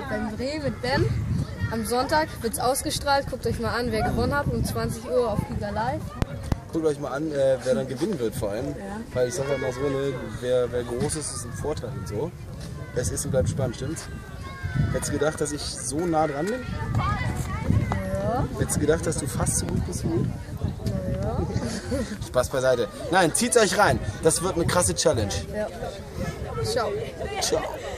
beim Dreh mit Ben. Am Sonntag wird es ausgestrahlt. Guckt euch mal an, wer gewonnen hat. Um 20 Uhr auf Giga Live. Guckt euch mal an, wer dann gewinnen wird vor allem. Ja. Weil ich sage ja mal so, ne, wer groß ist, ist ein Vorteil und so. Es ist und bleibt spannend, stimmt's? Hättest du gedacht, dass ich so nah dran bin? Ja. Hättest du gedacht, dass du fast so gut bist wie ich? Ja. Spaß beiseite. Nein, zieht's euch rein. Das wird eine krasse Challenge. Ja. Ciao. Ciao.